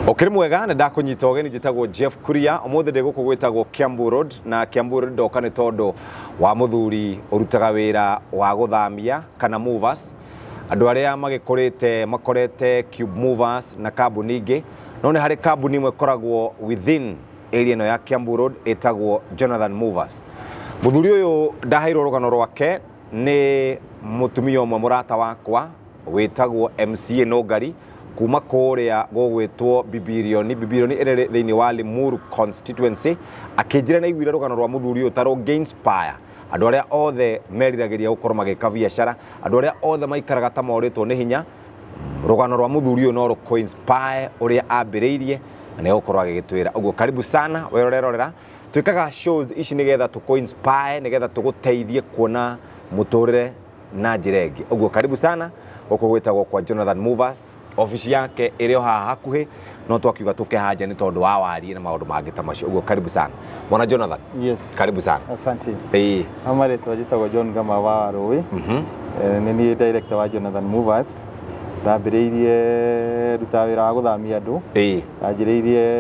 Okiri mwega na ndakunyita ogeni jitagwo Jeff Kuria omothe de guko gwitagwo Kiambu Road na Kiambu Road ndoka ni tondu wa muthuri urutaga wira wa guthamia kana movers andu aria makorete Cube Movers na kambuni ingi no ni hari kambuni imwe koragwo within area no ya Kiambu Road etagwo Jonathan Movers. Muthuri uyu ndahairwo rugano rwake ni mutumia omwe murata wakwa witagwo MCA Nogari kuma korea gogwetwo Bibilioni ere thini wa Limuru constituency akijira na igwira rugano rwa muthuri utaro Gainspire andu aria othe meriragiria gukorwo magika biashara andu aria othe maikaraga ta moritwo ni hinya rugano rwa muthuri no ro Coinspire uria ambiriirie na gukorwo agigitwira uguo karibu sana werorera twikaga shows ici nigetha tu Coinspire nigetha tuguteithie kuona muturire na njiregi uguo karibu sana guko gwetagwo kwa Jonathan Movers. Office yake iri haha hakuhi no twakiuga tuke haja ni tondu wa wari na maundu mangi ta macio uguo karibu sana mwana Jonathan. Yes, karibu sana. Asante. Amare twajitagwo John Gama wa Rui. Ni director wa Jonathan Movers. Ndambiriirie rutawira wa guthamia andu. Ndambiriirie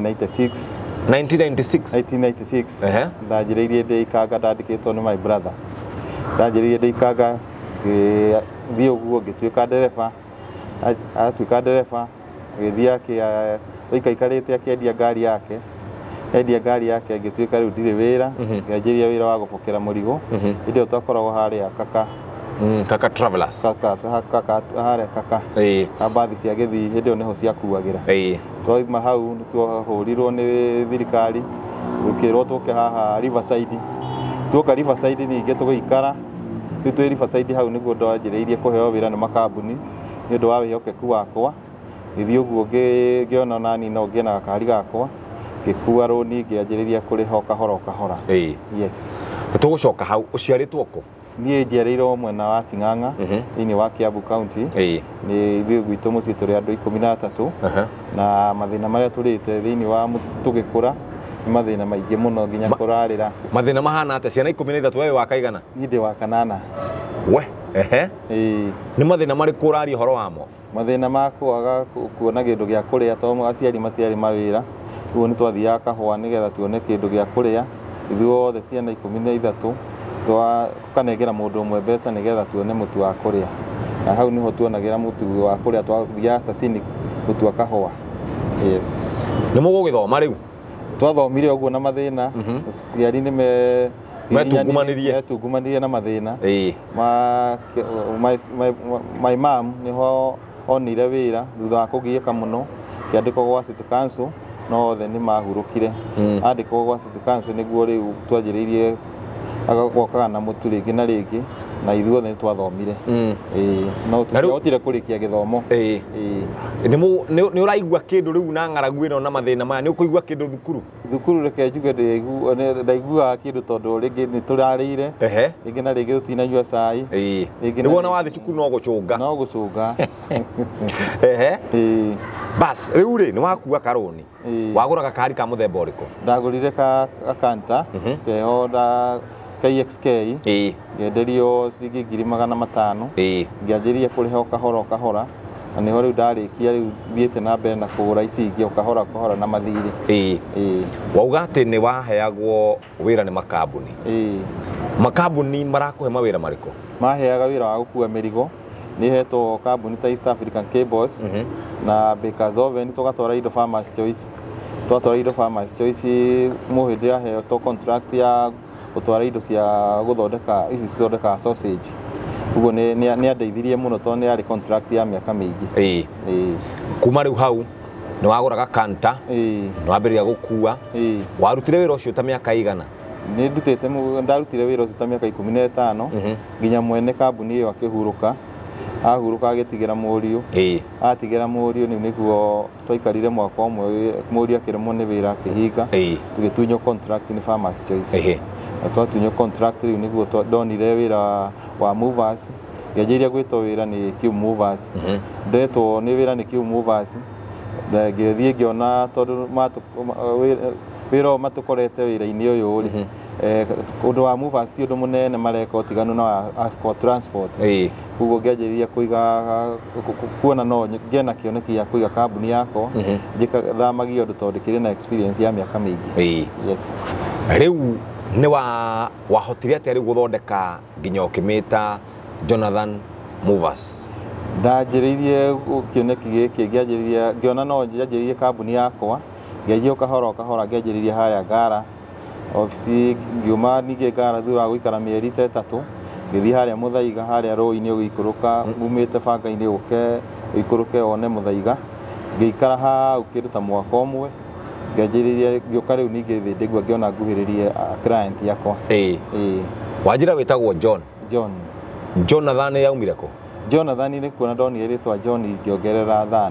1996. Ndambiriirie ndikanga ndandikitwo ni my brother. Ndambiriirie ndikanga thii uguo ngituika ndereba atuika ndereba githia kia ikaikarite akiendia ngari yake ngituika riu ndire wira ngianjiria wira wa gubokera murigo ndio twakoragwo haria kaka travelers kaka abathi cia githi ndio neho cia kuagira twaima hau twahurirwo ni thirikari ukirwo tuke haha Riverside tuka Riverside ninge tugiikara twi Riverside hau niguo ndanjireirie kuheo wira ni makambuni ni ndo wawe hokeku wakwa ithi uguo ngiona nani no ngiena gakari gakwa ngikua roni ngianjiriria kuri kahora. Yes, tugucoka hau uciaritwo ko nie njiarirwo mwena wa Ting'ang'a ini wa Kiambu County ni ithi gwitu mucii turi andu 13 na mathina maria turite thini wa tugikura ni mathina maingi muno nginya kurarira mathina mahana ate ciana 13 wewe wakaigana ni ndi wa kanana we ni mathina mari kurari horo wamo mathina makwaga kuona kindu gia kuria to aciari matiari mawira uguo ni twathiaga kahwa nigetha tuone kindu gia kuria ithuothe ciana 13 twakanengera mundu umwe mbeca nigetha tuone mutu wa kuria na hau niho tuonagira mutu wa kuria twathiaga sasini gutua kahwa. Yes, ni mugugithoma riu twathomire uguo na mathina ciari ni metungumanirie na mathina my mom niho onire wira thutha wa kugiika muno kiandiko gwa City Council no othe ni mahurukire andiko gwa City Council niguo riu twanjiriirie agagokaga na mutu ringi na ringi na ithuothe ni twathomire no tutihotire kurikia githomo ni uraigua kindu riu na ng'aragu ino na mathina maya ni ukuigua kindu thukuru reke njuge ndaigua kindu tondu ringi ni turarire ringi na ringi tutinanyua cai ni wona wathi cukuru no gucunga bas riu ri ni wakua karoni wagura gakari ka muthemba uriko ndagurire ka Kanta keho da KXK ngenderio ciringi 500 ngianjiria kuriho kahora na niho riu ndarikia riu thiete na mbere na kugura ici ingi kahora na mathiri wauga ati ni waheagwo wira ni makambuni marakuhe mawira mariko maheaga wira wa gukua mirigo ni hetwo kambuni ta East African Cables na Bakers Oven tugatwara indo Farmers Choice muhindi aheo to contract ya gutwara indo cia guthondeka ici cithondeka sausage uguo ni andeithirie muno to ni ari contract ya miaka mingi kuma riu hau ni waguraga Kanta ni wambiriria gukua warutire wira ucio ta miaka igana ni ndarutire wira ucio ta miaka 15 nginya mwene kambuni iyo akihuruka ahuruka agitigira muriu atigira muriu ni niguo twaikarire mwaka umwe muriu akiremo ni wira akihinga tugitunyo contract ni Farmers Choice twatunyo contract riu niguo ndonire wira wa Movers ngianjiria gwitwo wira ni Cube Movers ndetwo ni wira ni Cube Movers ngithie ngiona tondu wira matukorete wira-ini uyu ri undu wa movers ti undu munene mareka utiganu na Ascot Transport kugo ngianjĩrĩria kũiga kuona no ngĩena kĩoneki gĩa kũiga kambuni yakwa njĩkathamagia ũndũ tondũ kĩrĩ na experience ya mĩaka mĩingĩ. Yes. Rĩu nĩ wahotire atĩa rĩu gũthondeka nginya ũkĩmĩta Jonathan Movers? Ndanjĩrĩirie kĩoneki gĩkĩ ngĩona no njanjĩrĩrie kambuni yakwa ngĩanjia kahora ngĩanjĩrĩria harĩa Ngara ofisi ngiuma ningĩ Ngara thutha wa gũikara mĩeri ta 3 ngĩthiĩ harĩa Mũthaiga harĩa rũĩ-inĩ ũgĩikũrũka umĩte banga-inĩ ũke ũikũrũke one Mũthaiga ngĩikara hau kĩndũ ta mwaka ũmwe ngĩanjĩrĩria ngĩũka rĩu ningĩ thĩ ndĩgua ngĩona nguhĩrĩrie client yakwa. Wanjĩra wĩtagwo John? Jonathan yaumire kũ? Jonathan nĩ kuona ndonire rĩtwa John ngĩongerera than.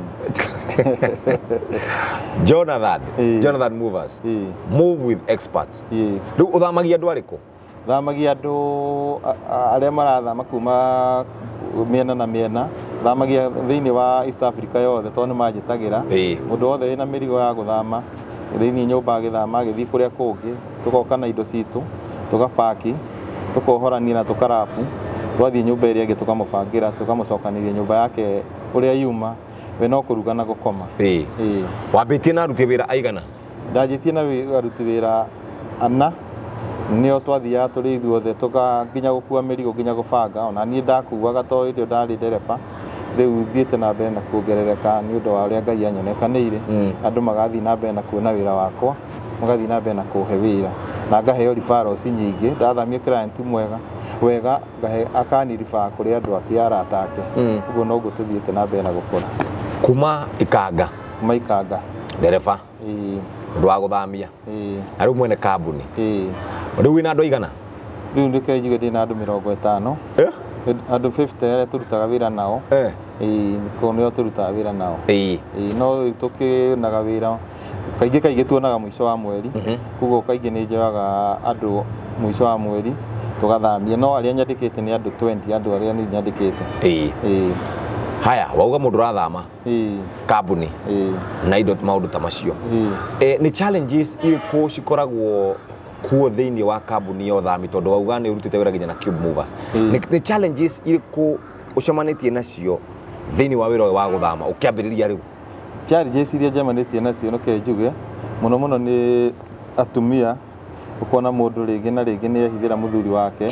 Jonathan Movers. Move with experts. Rĩu ũthamagia andũ arĩkũ? Thamagia andũ arĩa marathama kuma mĩena na mĩena, thamagia thĩinĩ wa East Africa yothe tondũ nĩ manjĩtagĩra mũndũ wothe wĩna mĩrigo ya gũthama thĩinĩ nyũmba agĩthama agĩthiĩ kũrĩa kũngĩ tũgoka na indo citũ tũgapaki tũkohorania na tũkarapu twathiĩ nyũmba ĩrĩa ĩngĩ tũkamũbangĩra tũkamũcokanĩria nyũmba yake ũrĩa yuma we no kũruga na gũkoma. Wambĩtie na aruti wĩra aigana? Ndanjĩtie na aruti wĩra 4 nĩo twathiaga tũrĩ ithuothe nginya gũkua mĩrigo nginya gũbanga ona niĩ ndakuaga tondũ hĩndĩ ĩyo ndarĩ ndereba rĩu thiĩte na mbere na kuongerereka nĩ ũndũ wa ũrĩa Ngai anyonekanĩire andũ magathiĩ na mbere na kuona wĩra wakwa magathiĩ na mbere na kũhe wĩra na ngaheo referrals nyingĩ ndathamia client wega ngahe akaniriba kũrĩ andũ ake arata ake ũguo noguo tũthiĩte na mbere na gũkũra. Kuma Ikanga? Kuma Ikanga. Ndereba? Ũndũ wa gũthamia? Na rĩu mwene kambuni? Rĩu wĩna andũ aigana? Rĩu ndĩke njuge ndĩna andũ 50. Andũ 50 arĩa tũrutaga wĩra nao nĩo tũrutaga wĩra nao. No tũkĩonaga wĩra kaingĩ tuonaga mũico wa mweri koguo kaingĩ nĩ njoyaga andũ mũico wa mweri tũgathamia no arĩa nyandĩkĩte nĩ andũ 20 andũ arĩa nĩ nyandĩkĩte. Haya, wauga mũndũ ũrathama kambuni na indo maũndũ ta macio, nĩ challenges irĩkũ cikoragwo kuo thĩinĩ wa kambuni ya ũthami tondũ wauga nĩ ũrutĩte wĩra nginya na Cube Movers, nĩ challenges irĩkũ ũcemanĩtie nacio thĩinĩ wa wĩra wa gũthama ũkĩambĩrĩria rĩu? Challenges iria njemanĩtie nacio no njuge mũno nĩ atumia ukona mũndũ rĩngĩ na rĩngĩ nĩ ehithĩra mũthuri wake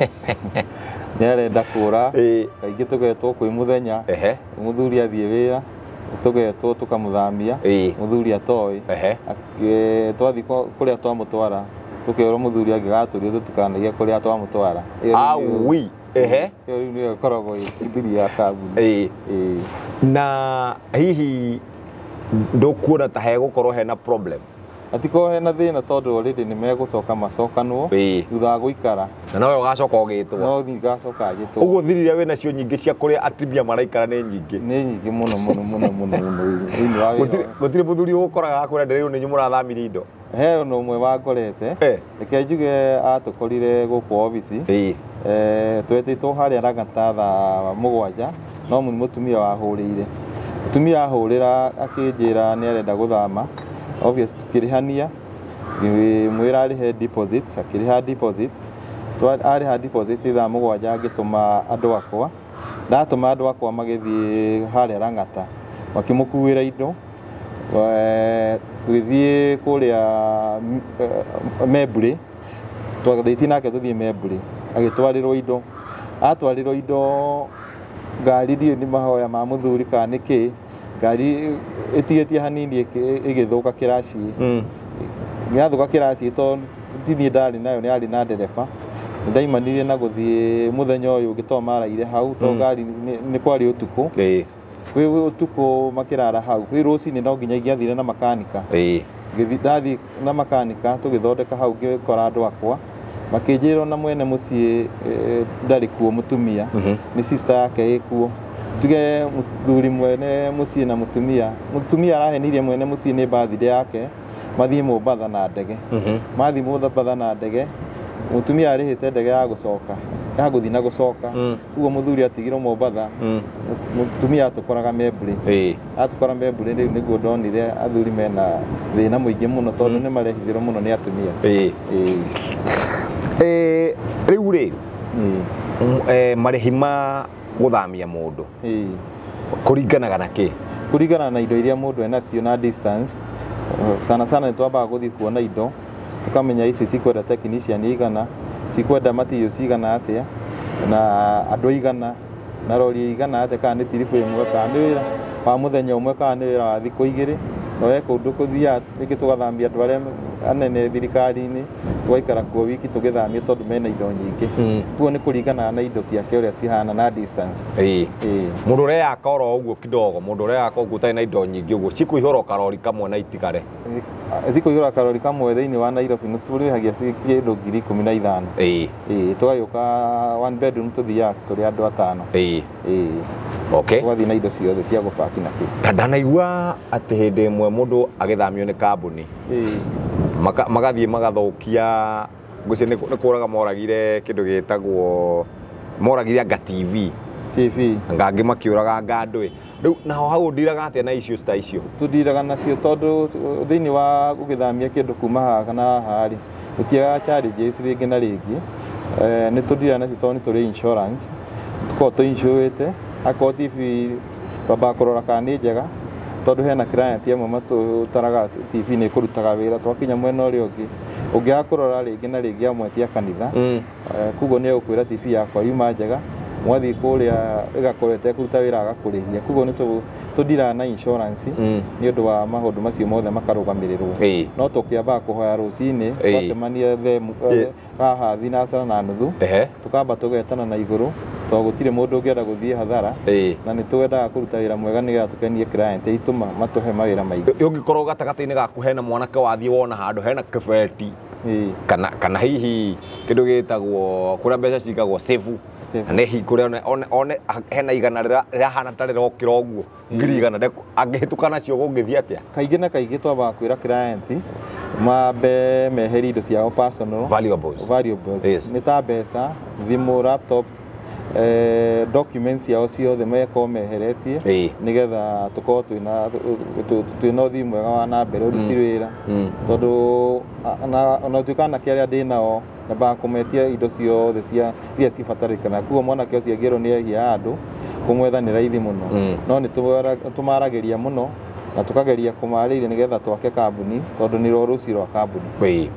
nĩ arenda kũra kaingĩ tũgetwo kwĩ mũthenya mũthuri athiĩ wĩra tũgetwo tũkamũthamia mũthuri atoĩ twathiĩ kũrĩa twamũtwara tũkerwo mũthuri angĩgatũrio tũtikanaige kũrĩa twamũtwara. Rĩu nĩyo ĩkoragwo ĩkithiri ya kambuni. Na hihi ndũkuona ta hegũkorwo hena problem? Atiko hena thĩna tondũ already nĩ megũcoka macokanwo thutha wa gũikara na nawe ũgacoka ũgĩtwo? No ngacoka ngĩtwo. Ũguo thiri iria wĩna cio nyingĩ cia kũrĩa atumia maraikara nĩ nyingĩ mũno thĩinĩ wa wĩra. Gũtirĩ mũthuri ũgũkoraga akwĩra ndĩrĩu nĩ inyuĩ mũrathamirie indo? He no ũmwe wangorete reke njuge atũkorire gũkũ obici twetĩtwo harĩa Rangata thaa 7 no mũtumia wahũrĩire mũtumia ahũrĩra akĩnjĩra nĩ arenda gũthama obvious tukĩrĩhania mwĩra arĩhe deposit akĩrĩha deposit arĩha deposit thaa 7 ngĩtũma andũ akwa ndatũma andũ akwa magĩthiĩ harĩa Rangata makĩmũkuĩra indo tũgĩthiĩ kũrĩa Memburi twagĩthiĩ nake tũthiĩ Memburi agĩtwarĩrwo indo atwarĩrwo indo ngari ndiũ nĩ mahoya ma mũthuri kana nĩkĩ ngari ĩtigĩtie hanini ĩgĩthũka kĩraci yathũka kĩraci tondũ ndiĩ ndarĩ nayo nĩ arĩ na ndereba ndaimanire na gũthiĩ mũthenya ũyũ ũngĩ maraire hau tondũ ngari nĩ kwarĩ ũtukũ kwĩ ũtukũ makĩrara hau kwĩ rũcinĩ no nginya ingĩathire na makanika ndathiĩ na makanika tũgĩthondeka hau ngĩkora andũ akwa makĩnjĩrwo na mwene mũciĩ ndarĩ kuo mũtumia nĩ sister yake ĩkuo tuge mũthuri mwene mũciĩ na mũtumia arahenirie mwene mũciĩ nĩ birthday yake mathiĩ Mombatha na ndege mathiĩ Mombatha na ndege mũtumia arĩhĩte ndege ya gũcoka ya guthi na gucoka uguo muthuri atigirwo Mombatha mutumia atukoraga Memburi atukora Memburi niguo ndonire athuri mena thina muingi muno tondu ni marehithirwo muno ni atumia riu ri marihi ma guthamia mundu kuringanaga na ki kuringana na indo iria mundu enacio na distance sana sana nitwambaga guthi kuona indo tukamenya ici cikwenda technician igana cikwenda materials igana atia na andu igana na rori igana atia kana ni tirifu imwe kana ni wira wa muthenya umwe kana ni wira wa thiku igiri no we kundu kuthia ringi tugathambia andu aria anene thirikari-ini tugaikara kuo wiki tugithamia tondu mena indo nyingi kuo ni kuringana na indo ciake uria cihana na distance mundu uria yaka oro uguo kidogo mundu uria yaka uguo tari na indo nyingi uguo cikuihura karori kamwe na itigare cikuihura karori kamwe thiini wa Nairobi niturihagia kindu 15,000 tugayuka one bedroom tuthiaga turi andu 5 okay twathi na indo ciothe cia gupaki na ki ndanaigua ati hindi imwe mundu agithamio ni kambuni magathie magathokia nguci ni kuraga moragire kindu gitagwo moragire anga TV ngangi makiuraga ngandwi riu naho hau ndiraga atia na icio sta icio tudiraga nacio tondu thiini wa gugithamia kindu kuma haha kana haha ri gutiaga challenges ringi na ringi ni tudira nacio tondu turi insurance tuko tu insurate ako TV baba kurora kana ni njega tondu hena client amwe matutaraga TV ni kurutaga wira twakinya mwena uri ungi akurora ringi na ringi amwe tia kanitha kugo ni ukwira TV yakwa yuma njega mwathi kuria igakorete kuruta wira agakurihia kugo ni tudira na insurance ni undu wa maundu macio mothe makarugamirirwo no tukiamba kuhoya rucini twacemania haha thinacara na nuthu tukamba tugetana na iguru to gutire mundu ungienda guthie hathara na ni twendaga kuruta wira mwega nigetha tukenie client ituma matuhe mawira maingi ungikorwo gatagati-ini gaku hena mwanake wathie wona handu hena kibeti kana hihi kindu gitagwo kuria mbeca cigagwo sevu ne hi kuria one hena igana rira hana tari rokira uguo ngiri igana angihituka nacio gungithia atia kaingi na kaingi twambaga kwira client mambe meheri indo ciao personal valuables ni ta mbeca thimu laptops documents yao ciothe meko meheretie nigetha tukorwo twina uthii mwega wa na mbere urutiri wira tondu ona tuikana kiaria ndinao nyambaga kumetia indo ciothe cia iria cibatarikana kuo mwanake ucio ngero ni ehia andu kumwetha ni raithi muno no ni tumarageria muno na tukageria kumariria nigetha twake kambuni tondu ni rucio rwa kambuni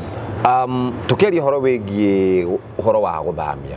tukiaria horo wigie horo wa guthamia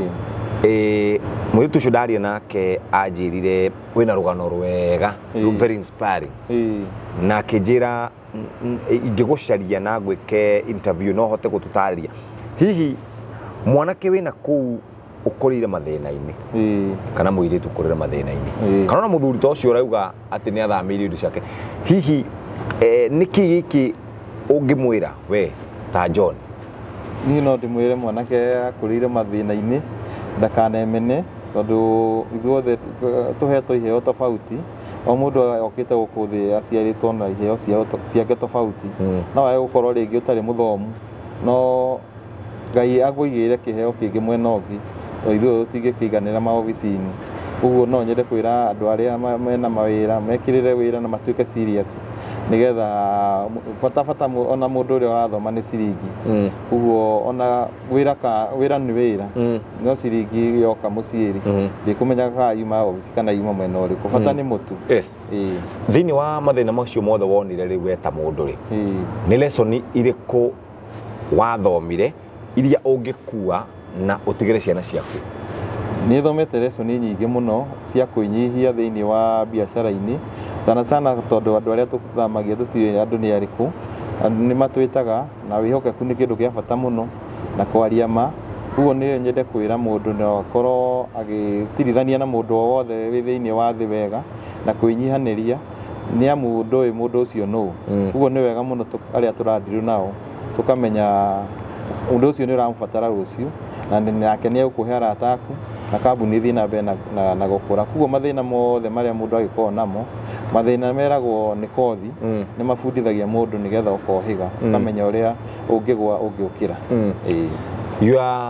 mwitu ucio ndaria nake anjirire wina rugano rwega very inspiring na akijira ingigucaria na gwike interview no hote gututariria hihi mwanake wina kuu ukurire mathina-ini kana muiritu ukurire mathina-ini kana muthuri ta ucio urauga ati ni athamirie indo ciake hihi niki giki ungimwira we ta John ni no ndimwire mwanake akurire mathina-ini ndakanemene tondu ithuothe tuhetwo iheo tofauti o mundu okite gukuthi aciaritwo na iheo ciake tofauti no aye gukorwo ringi utari muthomu no Ngai agwigire kiheo kingi mwena ungi to ithuothe tutingikiganira maobici-ini uguo no nyende kwira andu aria mena mawira mekirire wira na matuike serious nigetha bata ona mundu uria arathoma ni ciringi uguo ona wira ni wira no ciringi yoka muciiri ndikumenya ka yuma obici kana yuma mwena uriku bata ni mutu thiini wa mathina macio mothe wonire riu eta mundu ri ni lesson iriku wathomire iria ungikua na utigire ciana ciaku ni thomete lesson nyingi muno cia kuinyihia thiini wa biacara-ini sana sana tondu andu aria tuthamagia tutiwe andu ni ariku ni matwitaga na wihokeku ni kindu gia bata muno na kwaria ma uguo ni nyende kwira mundu no akorwo agitirithania na mundu wothe wi thiini wa thi wega na kuinyihaniria ni amu mundu ucio no uguo ni wega muno aria turandiru nao tukamenya undu ucio ni urambatara rucio na nake ni ukuhe arata aku na kambuni thi na mbere na gukura kuguo mathina mothe maria mundu agikorwo namo mathina meragwo ni kothi ni mabundithagia mundu nigetha ukohiga ukamenya uria ungigwa ungiukira your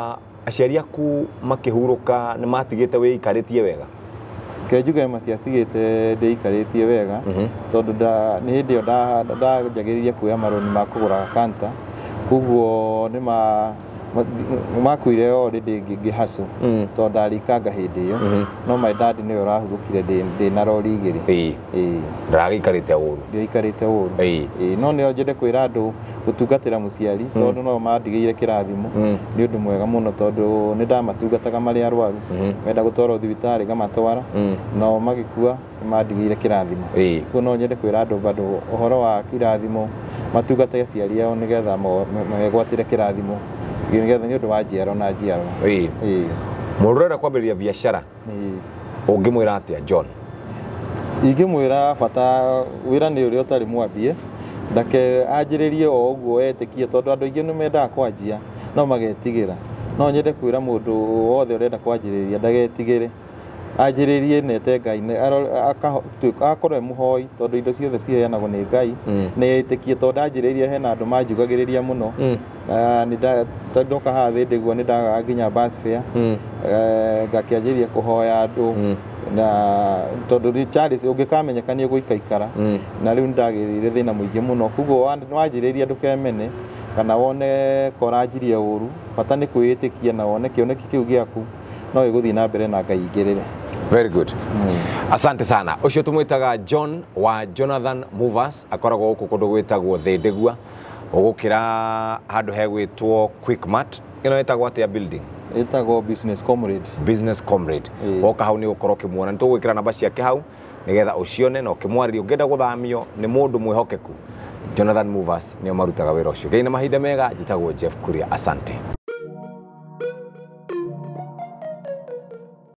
aciari aku makihuruka nĩ matigĩte wĩikarĩtie wega? Kenjuge matiatigĩte ndĩikarĩtie wega tondũ nĩ hĩndĩ ĩyo ndanjagĩrĩria kuoya marũni ma kũgũra kanta, koguo nĩ makuire already ngĩhacu tondũ ndarĩkanga hĩndĩ ĩyo, no my dad nĩwe ũrahurũkire ndĩna rori igĩrĩ. Ndaragĩikarĩte ũru? Ndiaikarĩte ũru, no nĩo njende kwĩra andũ gũtungatĩra mũciari tondũ no mandigĩire kĩrathimo, nĩ ũndũ mwega mũno tondũ nĩ ndamatungataga marĩ arwaru, menda gũtwarwo thibitarĩ ngamatwara, nao magĩkua mandigĩire kĩrathimo. Koguo no nyende kwĩra andũ bado ũhoro wa kĩrathimo matungatage aciari ao nĩgetha megwatĩre kĩrathimo nĩgetha nĩ ũndũ wa njiaro na njiaro. Mũndũ ũrenda kwambĩrĩria biacara ũngĩmwĩra atĩa John? Ingĩmwĩra bata wĩra nĩ ũrĩa ũtarĩ mwambie, ndake anjĩrĩrie o ũguo etĩkie tondũ andũ aingĩ nĩ mendaga kwanjia no magetigĩra, no nyende kwĩra mũndũ wothe ũrenda kwanjĩrĩria ndagetigĩre, anjĩrĩrie nete Ngai, akorwo mũhoi tondũ indo ciothe ciheanagwo nĩ Ngai, nĩ etĩkie tondũ anjĩrĩirie hena andũ manjugagĩrĩria mũno, ndoka haha thĩ ndĩguo nĩ ndagaga nginya bus fare, ngakĩanjĩria kũhoya andũ na tondũ Charles ũngĩkamenyeka nĩ ũgũikaikara, na rĩu ndagĩrĩire thĩna mũingĩ mũno, koguo wanjĩrĩria ndũkemene kana wone koranjirie ũru, bata nĩ kwĩĩtĩkia na wone kĩoneki kĩu gĩaku no ĩgũthiĩ na mbere na Ngai igĩrĩre. Very good. Asante sana. Ucio tumwitaga John wa Jonathan Movers, akoragwo gũkũ kũndũ gwĩtagwo Thĩndĩgua, ũgũkĩra handũ hegwĩtwo Quickmart. Ĩno ĩtagwo atĩa building? Ĩtagwo Business Comrade. Business Comrade. Woka hau nĩ ũkorwo ũkĩmuona, nĩtũgwĩkĩra namba ciake hau nĩgetha ũcione na ũkĩmwarĩria ũngĩenda gũthamio nĩ mũndũ mwĩhokeku. Jonathan Movers nĩo marutaga wĩra ũcio. Ngai na mahinda mega, njĩtagwo Jeff Kuria. Asante.